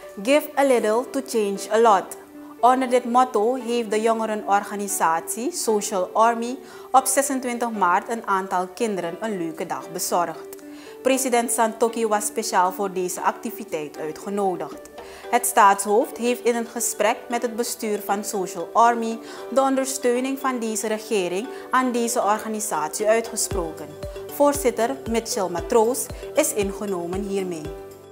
Give a little to change a lot. Onder dit motto heeft de jongerenorganisatie Social Army op 26 maart een aantal kinderen een leuke dag bezorgd. President Santokhi was speciaal voor deze activiteit uitgenodigd. Het staatshoofd heeft in een gesprek met het bestuur van Social Army de ondersteuning van deze regering aan deze organisatie uitgesproken. Voorzitter Mitchell Matroos is ingenomen hiermee.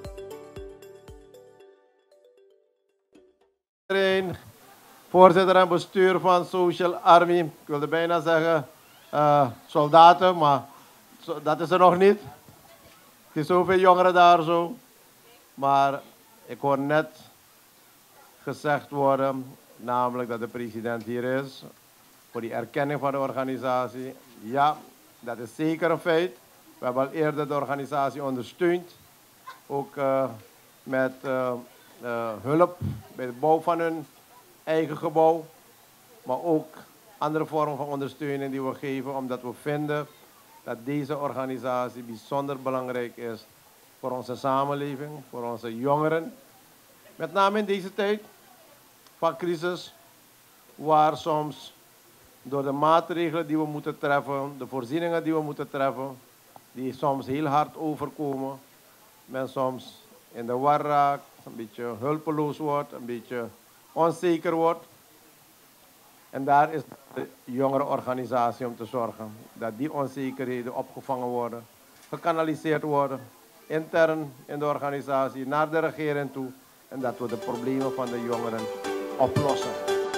Voorzitter en bestuur van Social Army. Ik wilde bijna zeggen soldaten, maar dat is er nog niet. Er zijn zoveel jongeren daar zo. Maar ik hoor net gezegd worden, namelijk dat de president hier is voor die erkenning van de organisatie. Ja, dat is zeker een feit. We hebben al eerder de organisatie ondersteund. Ook met hulp bij de bouw van hun eigen gebouw. Maar ook andere vormen van ondersteuning die we geven, omdat we vinden dat deze organisatie bijzonder belangrijk is voor onze samenleving, voor onze jongeren. Met name in deze tijd van crisis, waar soms door de maatregelen die we moeten treffen, de voorzieningen die we moeten treffen, die soms heel hard overkomen, men soms in de war raakt, een beetje hulpeloos wordt, een beetje onzeker wordt. En daar is de jongerenorganisatie om te zorgen dat die onzekerheden opgevangen worden, gekanaliseerd worden, intern in de organisatie, naar de regering toe, en dat we de problemen van de jongeren oplossen.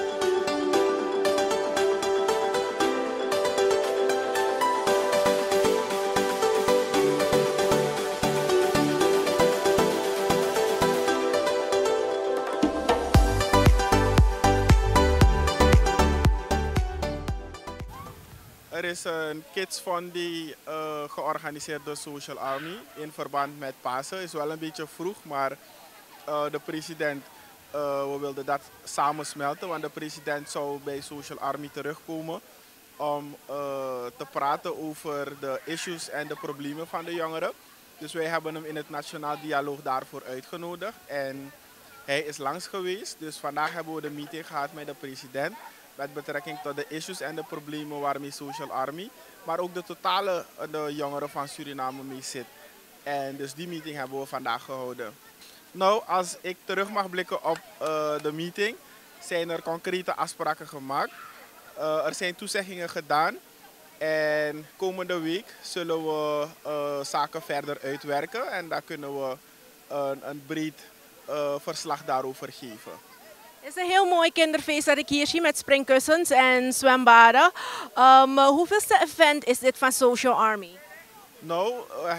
Er is een kidsfond die georganiseerd door Social Army in verband met Pasen. Het is wel een beetje vroeg, maar de president, we wilden dat samensmelten, want de president zou bij Social Army terugkomen om te praten over de issues en de problemen van de jongeren. Dus wij hebben hem in het Nationaal Dialoog daarvoor uitgenodigd en hij is langs geweest. Dus vandaag hebben we de meeting gehad met de president met betrekking tot de issues en de problemen waarmee Social Army, maar ook de totale de jongeren van Suriname mee zit. En dus die meeting hebben we vandaag gehouden. Nou, als ik terug mag blikken op de meeting, zijn er concrete afspraken gemaakt. Er zijn toezeggingen gedaan en komende week zullen we zaken verder uitwerken en daar kunnen we een breed verslag daarover geven. Het is een heel mooi kinderfeest dat ik hier zie met springkussens en zwembaden. Hoeveelste event is dit van Social Army? Nou,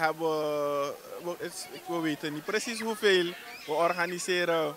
we weten niet precies hoeveel. We organiseren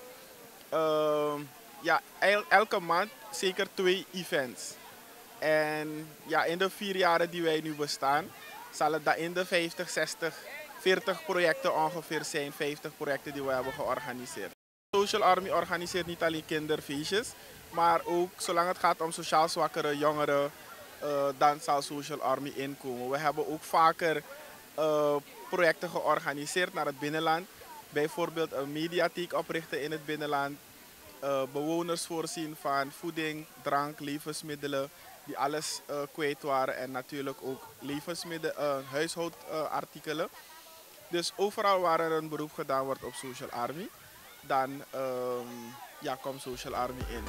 elke maand zeker 2 events. En ja, in de 4 jaren die wij nu bestaan, zal het in de 50, 60, 40 projecten ongeveer zijn. 50 projecten die we hebben georganiseerd. Social Army organiseert niet alleen kinderfeestjes, maar ook zolang het gaat om sociaal zwakkere jongeren, dan zal Social Army inkomen. We hebben ook vaker projecten georganiseerd naar het binnenland. Bijvoorbeeld een mediatheek oprichten in het binnenland. Bewoners voorzien van voeding, drank, levensmiddelen die alles kwijt waren. En natuurlijk ook huishoudartikelen. Dus overal waar er een beroep gedaan wordt op Social Army, dan komt Social Army in.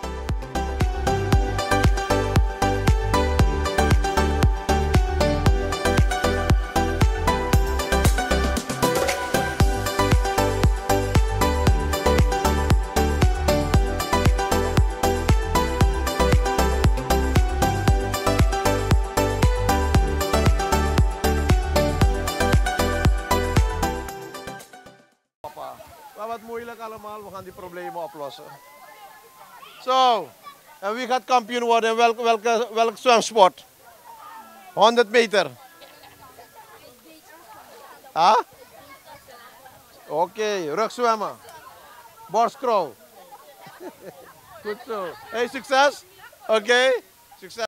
Wat moeilijk allemaal, we gaan die problemen oplossen. Zo, en wie gaat kampioen worden in welk zwemsport? 100 meter. Ah? Oké, rugzwemmen. Borstcrawl. Goed zo. Hey, succes. Oké, succes.